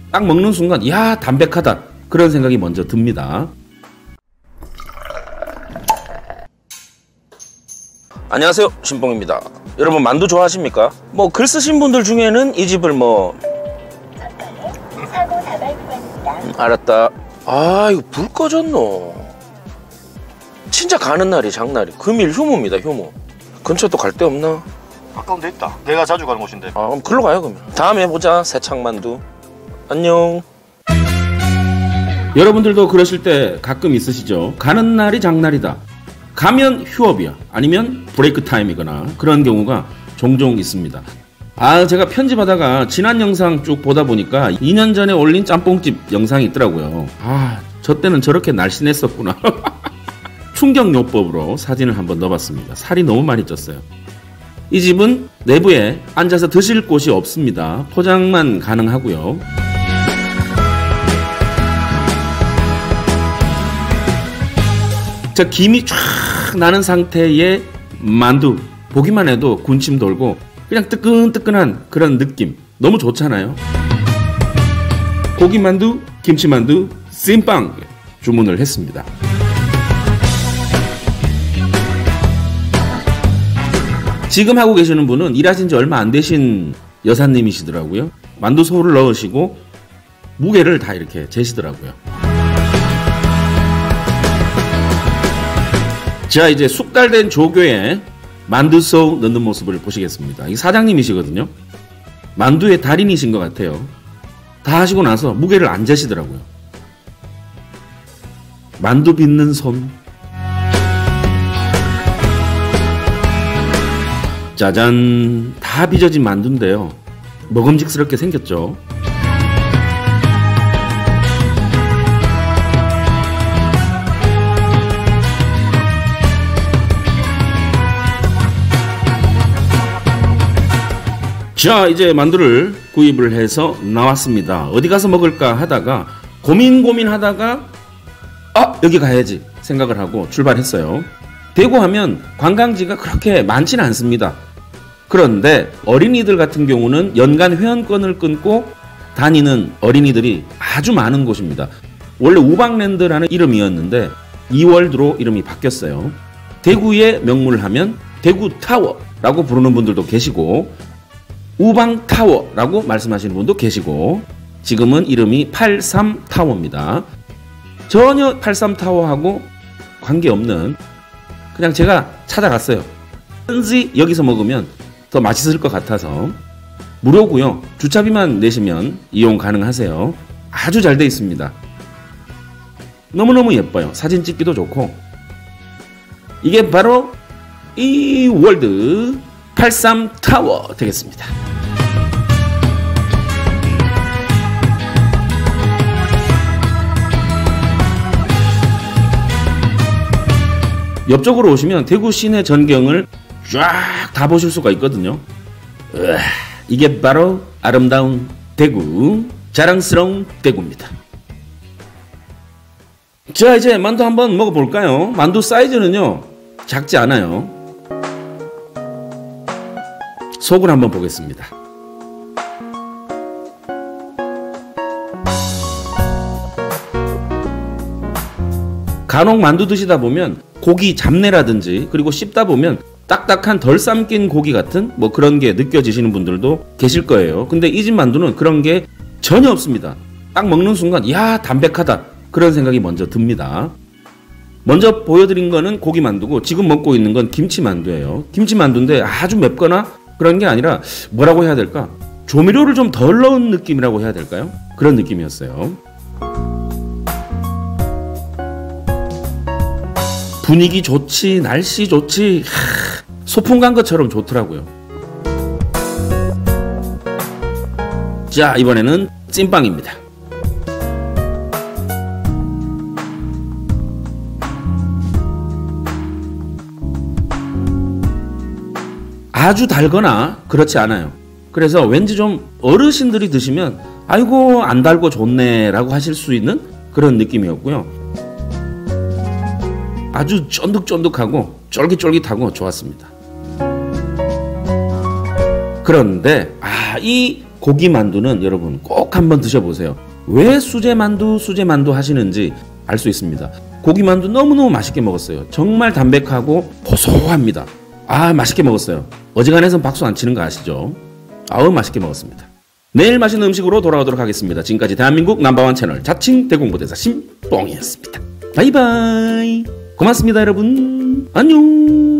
딱 먹는 순간 야 담백하다 그런 생각이 먼저 듭니다. 안녕하세요, 신봉입니다. 여러분 만두 좋아하십니까? 뭐 글 쓰신 분들 중에는 이 집을 알았다. 아 이거 불 꺼졌노. 진짜 가는 날이 장날이 금일 휴무입니다. 휴무. 근처에 또 갈 데 없나? 가까운 데 있다. 내가 자주 가는 곳인데. 아 그럼 글로 가요 그러면. 다음에 보자. 새창만두. 안녕. 여러분들도 그러실 때 가끔 있으시죠? 가는 날이 장날이다. 가면 휴업이야. 아니면 브레이크 타임이거나 그런 경우가 종종 있습니다. 아 제가 편집하다가 지난 영상 쭉 보다 보니까 2년 전에 올린 짬뽕집 영상이 있더라고요. 아 저 때는 저렇게 날씬했었구나. 충격요법으로 사진을 한번 넣어봤습니다. 살이 너무 많이 쪘어요. 이 집은 내부에 앉아서 드실 곳이 없습니다. 포장만 가능하고요. 저 김이 쫙 나는 상태의 만두 보기만 해도 군침 돌고 그냥 뜨끈뜨끈한 그런 느낌 너무 좋잖아요. 고기만두, 김치만두, 찐빵 주문을 했습니다. 지금 하고 계시는 분은 일하신 지 얼마 안 되신 여사님이시더라고요. 만두소를 넣으시고 무게를 다 이렇게 재시더라고요. 자 이제 숙달된 조교에 만두소 넣는 모습을 보시겠습니다. 이 사장님이시거든요. 만두의 달인이신 것 같아요. 다 하시고 나서 무게를 안 재시더라고요. 만두 빚는 손. 짜잔, 다 빚어진 만두인데요. 먹음직스럽게 생겼죠. 자 이제 만두를 구입을 해서 나왔습니다. 어디 가서 먹을까 하다가 고민하다가 여기 가야지 생각을 하고 출발했어요. 대구 하면 관광지가 그렇게 많지는 않습니다. 그런데 어린이들 같은 경우는 연간 회원권을 끊고 다니는 어린이들이 아주 많은 곳입니다. 원래 우방랜드라는 이름이었는데 2월 들어 이름이 바뀌었어요. 대구의 명물을 하면 대구타워라고 부르는 분들도 계시고 우방타워라고 말씀하시는 분도 계시고 지금은 이름이 83타워입니다. 전혀 83타워하고 관계없는 그냥 제가 찾아갔어요. 왠지 여기서 먹으면 더 맛있을 것 같아서 무료고요. 주차비만 내시면 이용 가능하세요. 아주 잘 돼 있습니다. 너무너무 예뻐요. 사진 찍기도 좋고 이게 바로 이 월드 83타워 되겠습니다. 옆쪽으로 오시면 대구 시내 전경을 쫙 다 보실 수가 있거든요. 이게 바로 아름다운 대구, 자랑스러운 대구입니다. 자 이제 만두 한번 먹어볼까요? 만두 사이즈는요 작지 않아요. 속을 한번 보겠습니다. 간혹 만두 드시다 보면 고기 잡내라든지 그리고 씹다 보면 딱딱한 덜 삶긴 고기 같은 뭐 그런 게 느껴지시는 분들도 계실 거예요. 근데 이 집 만두는 그런 게 전혀 없습니다. 딱 먹는 순간 야 담백하다 그런 생각이 먼저 듭니다. 먼저 보여드린 거는 고기 만두고 지금 먹고 있는 건 김치 만두예요. 김치 만두인데 아주 맵거나 그런 게 아니라 뭐라고 해야 될까? 조미료를 좀 덜 넣은 느낌이라고 해야 될까요? 그런 느낌이었어요. 분위기 좋지, 날씨 좋지, 소풍 간 것처럼 좋더라고요. 자, 이번에는 찐빵입니다. 아주 달거나 그렇지 않아요. 그래서 왠지 좀 어르신들이 드시면 아이고 안 달고 좋네 라고 하실 수 있는 그런 느낌이었고요. 아주 쫀득쫀득하고 쫄깃쫄깃하고 좋았습니다. 그런데 이 고기만두는 여러분 꼭 한번 드셔보세요. 왜 수제만두 하시는지 알 수 있습니다. 고기만두 너무너무 맛있게 먹었어요. 정말 담백하고 고소합니다. 아, 맛있게 먹었어요. 어지간해선 박수 안 치는 거 아시죠? 아우, 맛있게 먹었습니다. 내일 맛있는 음식으로 돌아오도록 하겠습니다. 지금까지 대한민국 넘버원 채널 자칭 대공부대사 신뽕이었습니다. 바이바이. 고맙습니다, 여러분. 안녕.